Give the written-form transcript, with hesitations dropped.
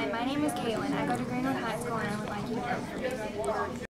Hi, my name is Caitlin. I go to Greenwood High School and I would like you to vote for me.